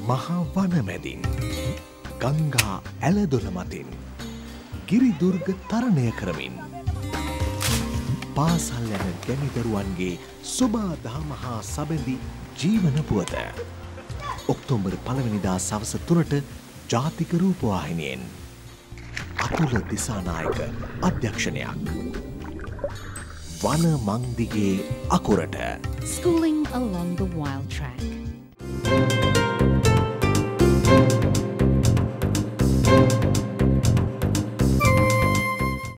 මහා වනමැදින් ගංගා ඇලදොල මතින් ගිරිදුර්ග තරණය කරමින් පාසල් යන ගැමිදරුවන්ගේ සුබාදහම හා සබැඳි ජීවන පුවත ඔක්තෝබර් 1 වෙනිදා සවස 3ට ජාතික රූපවාහිනියෙන් අතුල දිසානායක අධ්‍යක්ෂණයක් වන මංදිගේ අකුරට Schooling along the wild track.